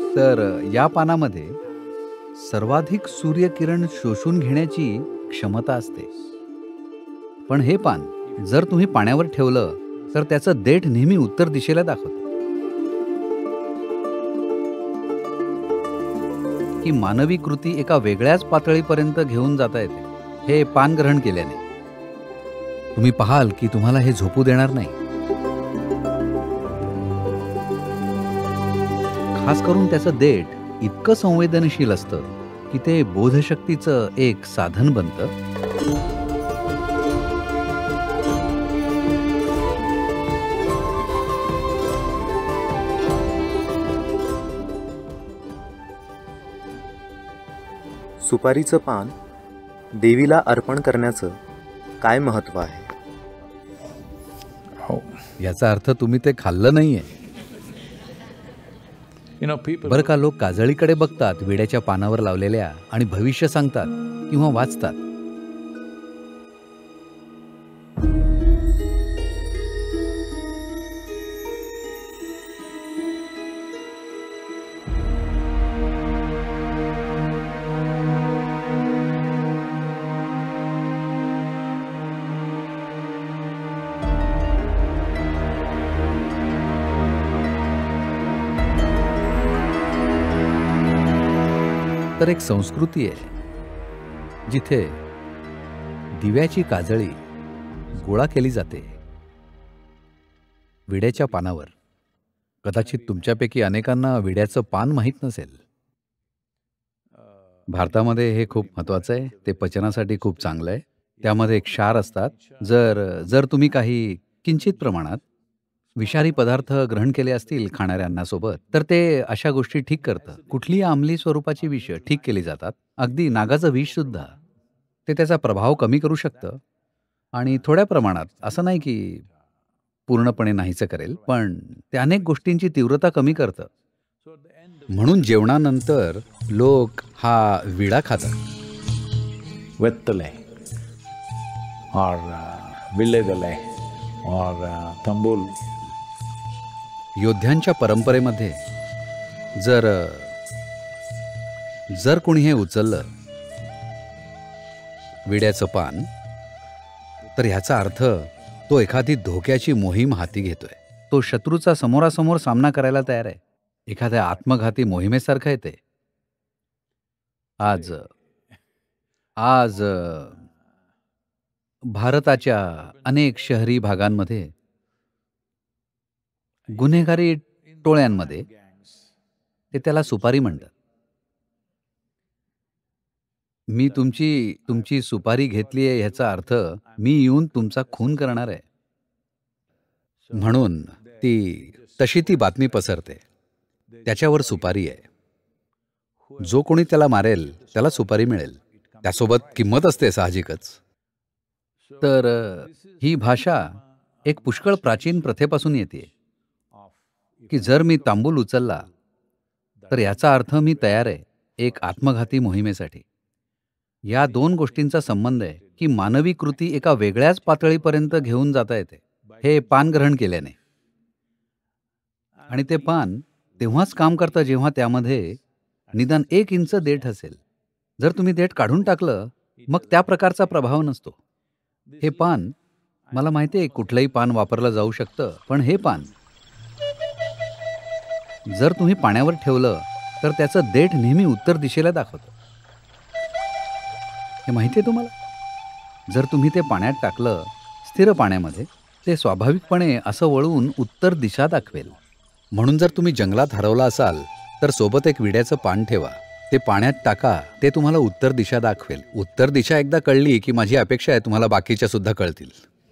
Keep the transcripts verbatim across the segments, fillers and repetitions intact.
तर या पानामध्ये सर्वाधिक सूर्यकिरण शोषून घेण्याची क्षमता असते. पण हे पान जर तुम्ही पाण्यावर ठेवलं तर त्याचं देठ नेहमी उत्तर दिशेला दाखवतं. की मानवी कृती एका वेगळ्याच पातळीपर्यंत घेऊन जाता येते हे पान ग्रहण केल्याने. तुम्ही पाहाल की तुम्हाला हे झोपू देणार नाही. खास करून त्याचं देठ इतकं संवेदनशील असतं की ते बोधशक्तीचं एक साधन बनतं. सुपारीचं पान देवीला अर्पण करण्याचं काय महत्त्व आहे? हो, याचा अर्थ तुम्ही ते खाल्लं नाहीये. बरं का, लोक काजळीकडे बघतात विड्याच्या पानावर लावलेल्या आणि भविष्य सांगतात किंवा वाचतात. तर एक संस्कृती आहे जिथे दिव्याची काजळी गोळा केली जाते विड्याच्या पानावर. कदाचित तुमच्यापैकी अनेकांना विड्याचं पान माहीत नसेल. भारतामध्ये हे खूप महत्त्वाचं आहे. ते पचनासाठी खूप चांगलं आहे. त्यामध्ये क्षार असतात. जर जर तुम्ही काही किंचित प्रमाणात विषारी पदार्थ ग्रहण केले असतील खाणाऱ्यांना सोबत तर ते अशा गोष्टी ठीक करतं. कुठलीही अंमली स्वरूपाची विष ठीक केली जातात. अगदी नागाचं विष सुद्धा ते त्याचा प्रभाव कमी करू शकतं आणि थोड्या प्रमाणात, असं नाही की पूर्णपणे नाहीचं करेल, पण ते अनेक गोष्टींची तीव्रता कमी करतं. म्हणून जेवणानंतर लोक हा विडा खातात. वेत्तले और विल्लेदले और तंबूल. योद्ध्यांच्या परंपरेमध्ये जर जर कोणी हे उचललं विड्याचं पान तर ह्याचा अर्थ तो एखादी धोक्याची मोहीम हाती घेतोय. तो शत्रूचा समोरासमोर सामना करायला तयार आहे. एखाद्या आत्मघाती मोहिमेसारखं आहे ते. आज आज भारताच्या अनेक शहरी भागांमध्ये गुन्हेगारी टोळ्यांमध्ये ते त्याला सुपारी म्हणतात. मी तुमची तुमची सुपारी घेतली आहे ह्याचा अर्थ मी येऊन तुमचा खून करणार आहे. म्हणून ती तशी ती बातमी पसरते. त्याच्यावर सुपारी आहे. जो कोणी त्याला मारेल त्याला सुपारी मिळेल. त्यासोबत किंमत असते साहजिकच. तर ही भाषा एक पुष्कळ प्राचीन प्रथेपासून येते की जर मी तांबूल उचलला तर याचा अर्थ मी तयार आहे एक आत्मघाती मोहिमेसाठी. या दोन गोष्टींचा संबंध आहे की मानवी कृती एका वेगळ्याच पातळीपर्यंत घेऊन जाता येते हे पान ग्रहण केल्याने. आणि ते पान तेव्हाच काम करतं जेव्हा त्यामध्ये निदान एक इंच देठ असेल. जर तुम्ही देठ काढून टाकलं मग त्या प्रकारचा प्रभाव नसतो. हे पान, मला माहिती आहे कुठलंही पान वापरलं जाऊ शकतं, पण हे पान जर तुम्ही पाण्यावर ठेवलं तर त्याचं देठ नेहमी उत्तर दिशेला दाखवतं. हे माहिती आहे तुम्हाला? जर तुम्ही ते पाण्यात टाकलं स्थिर पाण्यामध्ये ते स्वाभाविकपणे असं वळून उत्तर दिशा दाखवेल. म्हणून जर तुम्ही जंगलात हरवला असाल तर सोबत एक विड्याचं पान ठेवा. ते पाण्यात टाका. ते तुम्हाला उत्तर दिशा दाखवेल. उत्तर दिशा एकदा कळली की माझी अपेक्षा आहे तुम्हाला बाकीच्या सुद्धा कळतील.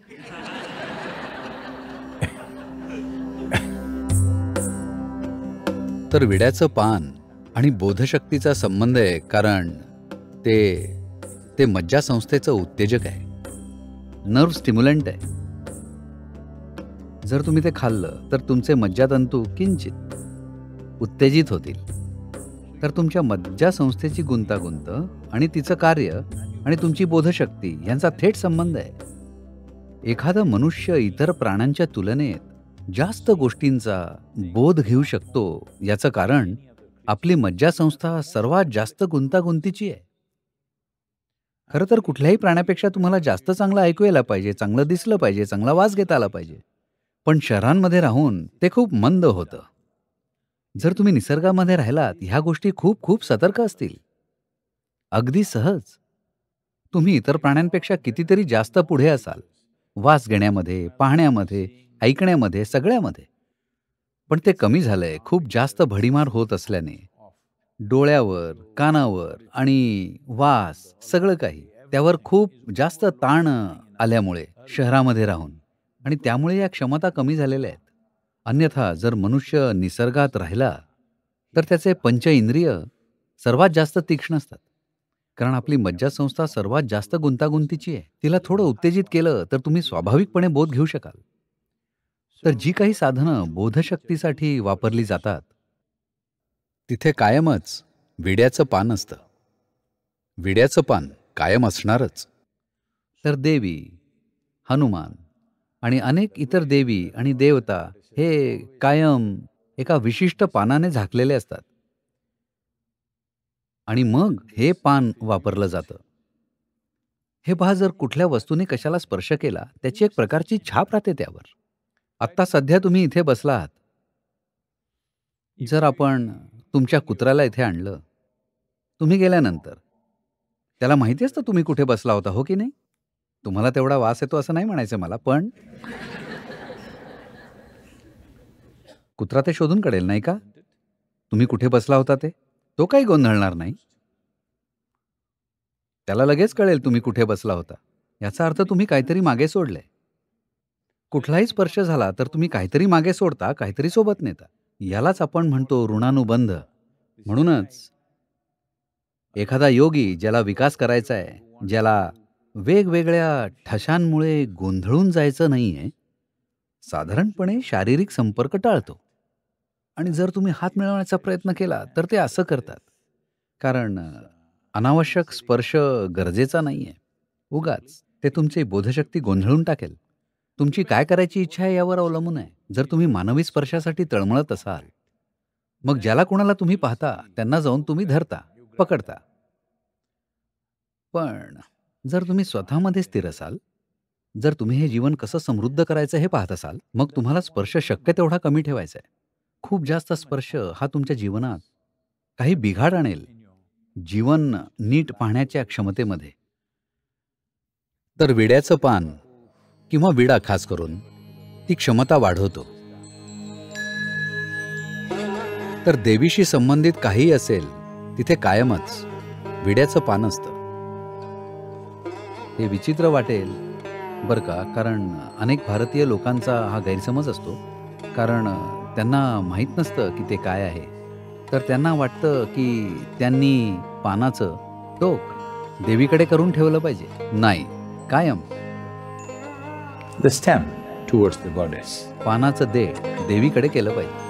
तर विड्याचं पान आणि बोधशक्तीचा संबंध आहे कारण ते ते मज्जासंस्थेचं उत्तेजक आहे. नर्व स्टिम्युलंट आहे. जर तुम्ही ते खाल्लं तर तुमचे मज्जातंतू किंचित उत्तेजित होतील. तर तुमच्या मज्जासंस्थेची गुंतागुंत आणि तिचं कार्य आणि तुमची बोधशक्ती यांचा थेट संबंध आहे. एखादा मनुष्य इतर प्राण्यांच्या तुलनेत जास्त गोष्टींचा बोध घेऊ शकतो याचं कारण आपली मज्जासंस्था सर्वात जास्त गुंतागुंतीची आहे. खरं तर कुठल्याही प्राण्यापेक्षा तुम्हाला जास्त चांगलं ऐकू यायला पाहिजे, चांगलं दिसलं पाहिजे, चांगला वास घेता आला पाहिजे. पण शहरांमध्ये राहून ते खूप मंद होतं. जर तुम्ही निसर्गामध्ये राहिलात, ह्या गोष्टी खूप खूप सतर्क असतील. अगदी सहज. तुम्ही इतर प्राण्यांपेक्षा कितीतरी जास्त पुढे असाल. वास घेण्यामध्ये, पाहण्यामध्ये, ऐकण्यामध्ये, सगळ्यामध्ये. पण ते कमी झालंय खूप जास्त भडीमार होत असल्याने. डोळ्यावर, कानावर आणि वास सगळं काही त्यावर खूप जास्त ताण आल्यामुळे शहरामध्ये राहून आणि त्यामुळे या क्षमता कमी झालेल्या आहेत. अन्यथा जर मनुष्य निसर्गात राहिला तर त्याचे पंचइंद्रिय सर्वात जास्त तीक्ष्ण असतात. कारण आपली मज्जासंस्था सर्वात जास्त गुंतागुंतीची आहे. तिला थोडं उत्तेजित केलं तर तुम्ही स्वाभाविकपणे बोध घेऊ शकाल. तर जी काही साधनं बोधशक्तीसाठी वापरली जातात तिथे कायमच विड्याचं पान असतं. विड्याचं पान कायम असणारच. तर देवी, हनुमान आणि अनेक इतर देवी आणि देवता हे कायम एका विशिष्ट पानाने झाकलेले असतात. आणि मग हे पान वापरलं जातं. हे पहा, जर कुठल्या वस्तूने कशाला स्पर्श केला त्याची एक प्रकारची छाप राहते त्यावर. आत्ता सध्या तुम्ही इथे बसला आहात. जर आपण तुमच्या कुत्र्याला इथे आणलं, तुम्ही गेल्यानंतर त्याला माहिती असतं तुम्ही कुठे बसला होता, हो की नाही? तुम्हाला तेवढा वास येतो असं नाही म्हणायचं मला, पण कुत्रा ते शोधून काढेल नाही का? तुम्ही कुठे बसला होता ते. तो काही गोंधळणार नाही. त्याला लगेच कळेल तुम्ही कुठे बसला होता. याचा अर्थ तुम्ही काहीतरी मागे सोडलंय. कुठलाही स्पर्श झाला तर तुम्ही काहीतरी मागे सोडता, काहीतरी सोबत नेता. यालाच आपण म्हणतो ऋणानुबंध. म्हणूनच एखादा योगी ज्याला विकास करायचा आहे, ज्याला वेगवेगळ्या ठशांमुळे गोंधळून जायचं नाहीये, साधारणपणे शारीरिक संपर्क टाळतो. आणि जर तुम्ही हात मिळवण्याचा प्रयत्न केला तर ते असं करतात. कारण अनावश्यक स्पर्श गरजेचा नाहीये. उगाच ते तुमची बोधशक्ती गोंधळून टाकेल. तुमची काय करायची इच्छा आहे यावर अवलंबून आहे. जर तुम्ही मानवी स्पर्शासाठी तळमळत असाल, मग ज्याला कोणाला तुम्ही पाहता त्यांना जाऊन तुम्ही धरता, पकडता. पण जर तुम्ही स्वतःमध्ये स्थिर असाल, जर तुम्ही हे जीवन कसं समृद्ध करायचं हे पाहत असाल, मग तुम्हाला स्पर्श शक्य तेवढा कमी ठेवायचा आहे. खूप जास्त स्पर्श हा तुमच्या जीवनात काही बिघाड आणेल, जीवन नीट पाहण्याच्या क्षमतेमध्ये. तर विड्याचं पान किंवा विडा खास करून ती क्षमता वाढवतो. तर देवीशी संबंधित काहीही असेल तिथे कायमच विड्याचं पान असतं. हे विचित्र वाटेल बरं का, कारण अनेक भारतीय लोकांचा हा गैरसमज असतो. कारण त्यांना माहीत नसतं की ते काय आहे. तर त्यांना वाटतं की त्यांनी पानाचं टोक देवीकडे करून ठेवलं पाहिजे. नाही, कायम The stem towards the goddess. पानाचं देठ देवीकडे केलं पाहिजे.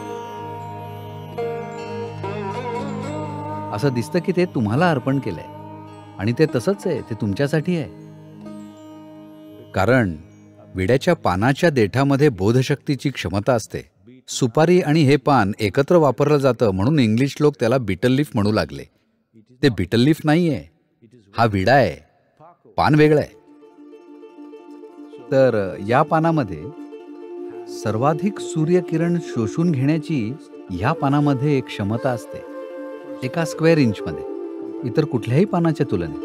असं दिसतं की ते तुम्हाला अर्पण केलंय आणि ते तसंच आहे, ते तुमच्यासाठी आहे. कारण विड्याच्या पानाच्या देठामध्ये बोधशक्तीची क्षमता असते. सुपारी आणि हे पान एकत्र वापरलं जातं म्हणून इंग्लिश लोक त्याला बीटल लीफ म्हणू लागले. ते बीटल लीफ नाहीये, हा विडा आहे. पान वेगळं आहे. तर या पानामध्ये सर्वाधिक सूर्यकिरण शोषून घेण्याची ह्या पानामध्ये एक क्षमता असते, एका स्क्वेअर इंचमध्ये, इतर कुठल्याही पानाच्या तुलनेत.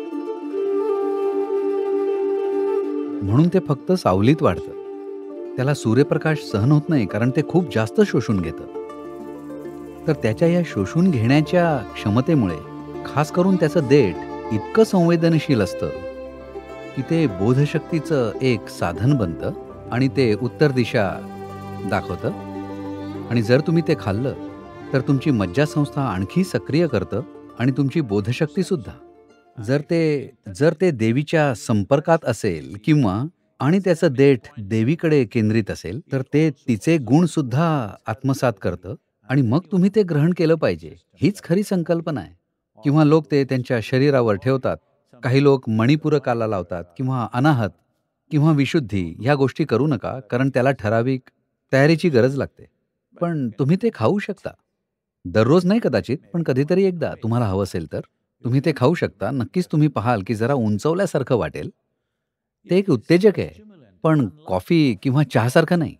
म्हणून ते फक्त सावलीत वाढतं. त्याला सूर्यप्रकाश सहन होत नाही, कारण ते खूप जास्त शोषून घेतं. तर त्याच्या या शोषून घेण्याच्या क्षमतेमुळे खास करून त्याचं देठ इतकं संवेदनशील असतं की ते बोधशक्तीचं एक साधन बनतं आणि ते उत्तर दिशा दाखवतं. आणि जर तुम्ही ते खाल्लं तर तुमची मज्जासंस्था आणखी सक्रिय करतं आणि तुमची बोधशक्तीसुद्धा. जर ते जर ते देवीच्या संपर्कात असेल किंवा आणि त्याचं देठ देवीकडे केंद्रित असेल तर ते तिचे गुणसुद्धा आत्मसात करतं आणि मग तुम्ही ते ग्रहण केलं पाहिजे, हीच खरी संकल्पना आहे. किंवा लोक ते त्यांच्या शरीरावर ठेवतात. काही लोक मणिपूरकाला लावतात किंवा अनाहत किंवा विशुद्धी ह्या गोष्टी करू नका, कारण त्याला ठराविक तयारीची गरज लागते. पण तुम्ही ते खाऊ शकता. दररोज नाही कदाचित, पण कधीतरी एकदा तुम्हाला हवं असेल तर तुम्ही ते खाऊ शकता. नक्कीच तुम्ही पाहाल की जरा उंचवल्यासारखं वाटेल. ते एक उत्तेजक आहे, पण कॉफी किंवा चहासारखं नाही.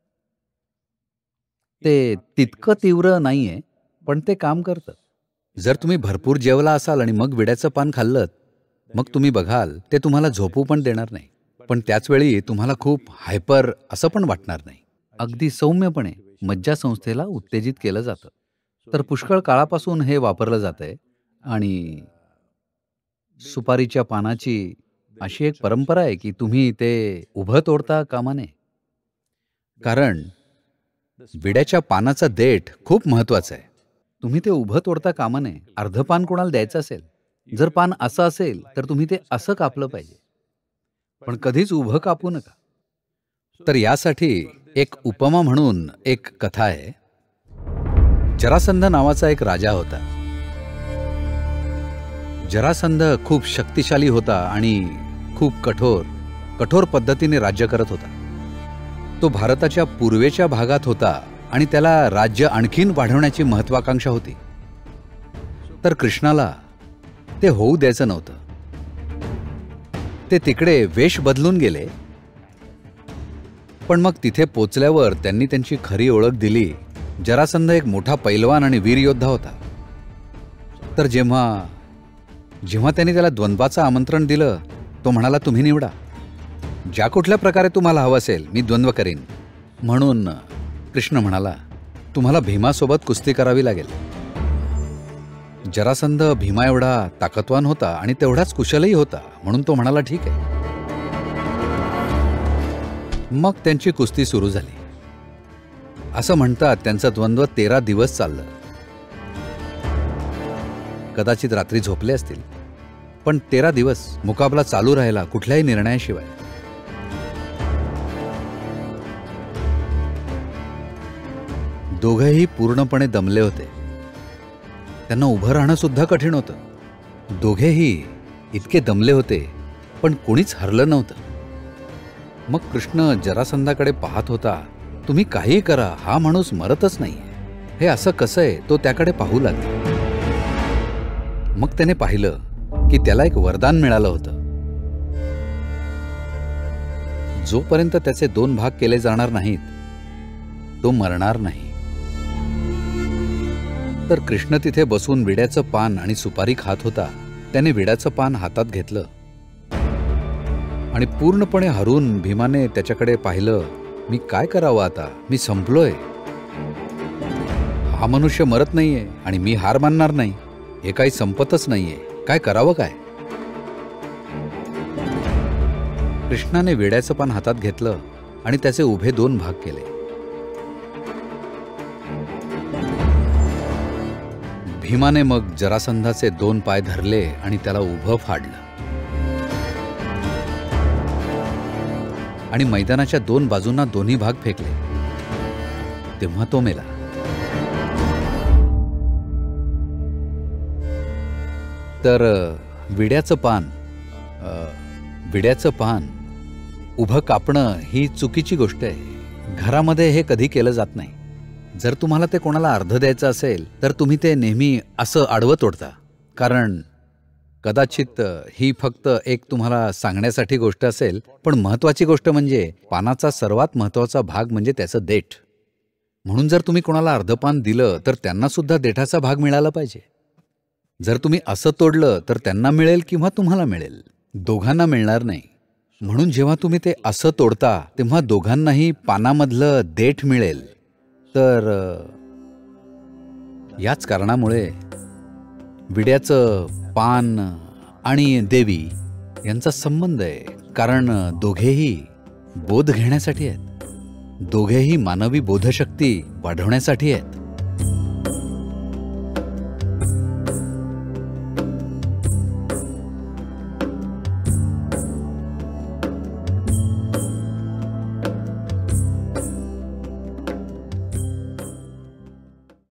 ते तितकं तीव्र नाहीये, पण ते काम करतं. जर तुम्ही भरपूर जेवला असाल आणि मग विड्याचं पान खाल्लत, मग तुम्ही बघाल ते तुम्हाला झोपू पण देणार नाही. पण त्याच वेळी तुम्हाला खूप हायपर असं पण वाटणार नाही. अगदी सौम्यपणे मज्जासंस्थेला उत्तेजित केलं जातं. तर पुष्कळ काळापासून हे वापरलं जातंय आणि सुपारीच्या पानाची अशी एक परंपरा आहे की तुम्ही ते उभं तोडता कामा नये. कारण विड्याच्या पानाचा देठ खूप महत्वाचा आहे. तुम्ही ते उभं तोडता कामा नये. अर्धं पान कोणाला द्यायचं असेल, जर पान असं असेल तर तुम्ही ते असं कापलं पाहिजे, पण कधीच उभं कापू नका. तर यासाठी एक उपमा म्हणून एक कथा आहे. जरासंध नावाचा एक राजा होता. जरासंध खूप शक्तिशाली होता आणि खूप कठोर कठोर पद्धतीने राज्य करत होता. तो भारताच्या पूर्वेच्या भागात होता आणि त्याला राज्य आणखीन वाढवण्याची महत्वाकांक्षा होती. तर कृष्णाला ते होऊ द्यायचं नव्हतं. ते तिकडे वेश बदलून गेले. पण मग तिथे पोचल्यावर त्यांनी त्यांची खरी ओळख दिली. जरासंध एक मोठा पैलवान आणि वीर योद्धा होता. तर जेव्हा जेव्हा त्यांनी त्याला द्वंद्वाचं आमंत्रण दिलं, तो म्हणाला, तुम्ही निवडा. ज्या कुठल्या प्रकारे तुम्हाला हवं असेल मी द्वंद्व करीन. म्हणून कृष्ण म्हणाला, तुम्हाला भीमासोबत कुस्ती करावी लागेल. जरासंध भीमा एवढा ताकदवान होता आणि तेवढाच कुशलही होता, म्हणून तो म्हणाला, ठीक आहे. मग त्यांची कुस्ती सुरू झाली. असं म्हणतात त्यांचं द्वंद्व तेरा दिवस चाललं. कदाचित रात्री झोपले असतील, पण तेरा दिवस मुकाबला चालू राहिला कुठल्याही निर्णयाशिवाय. दोघेही पूर्णपणे दमले होते. त्यांना उभं राहणं सुद्धा कठीण होतं. दोघेही इतके दमले होते, पण कोणीच हरलं नव्हतं. मग कृष्ण जरासंधाकडे पाहत होता. तुम्ही काही करा, हा माणूस मरतच नाहीये. हे असं कसं आहे, तो त्याकडे पाहू लागला. मग त्याने पाहिलं की त्याला एक वरदान मिळालं होतं. जोपर्यंत त्याचे दोन भाग केले जाणार नाहीत, तो मरणार नाही. तर कृष्ण तिथे बसून विड्याचं पान आणि सुपारी खात होता. त्याने विड्याचं पान हातात घेतलं आणि पूर्णपणे हरून भीमाने त्याच्याकडे पाहिलं. मी काय करावं आता, मी संपलोय. हा मनुष्य मरत नाहीये आणि मी हार मानणार नाही. हे काही संपतच नाहीये. काय करावं काय? कृष्णाने विड्याचं पान हातात घेतलं आणि त्याचे उभे दोन भाग केले. भीमाने मग जरासंधाचे दोन पाय धरले आणि त्याला उभं फाडलं आणि मैदानाच्या दोन बाजूंना दोन्ही भाग फेकले. तेव्हा तो मेला. तर विड्याचं पान विड्याचं पान उभं कापणं ही चुकीची गोष्ट आहे. घरामध्ये हे कधी केलं जात नाही. जर तुम्हाला ते कोणाला अर्ध द्यायचं असेल तर तुम्ही ते नेहमी असं आडवं तोडता. कारण कदाचित ही फक्त एक तुम्हाला सांगण्यासाठी गोष्ट असेल, पण महत्वाची गोष्ट म्हणजे पानाचा सर्वात महत्वाचा भाग म्हणजे त्याचं देठ. म्हणून जर तुम्ही कोणाला अर्धपान दिलं तर त्यांना सुद्धा देठाचा भाग मिळाला पाहिजे. जर तुम्ही असं तोडलं तर त्यांना मिळेल किंवा तुम्हाला मिळेल, दोघांना मिळणार नाही. म्हणून जेव्हा तुम्ही ते असं तोडता तेव्हा दोघांनाही पानामधलं देठ मिळेल. तर याच कारणामुळे विड्याचं पान आणि देवी यांचा संबंध आहे. कारण दोघेही बोध घेण्यासाठी आहेत. दोघेही मानवी बोधशक्ती वाढवण्यासाठी आहेत.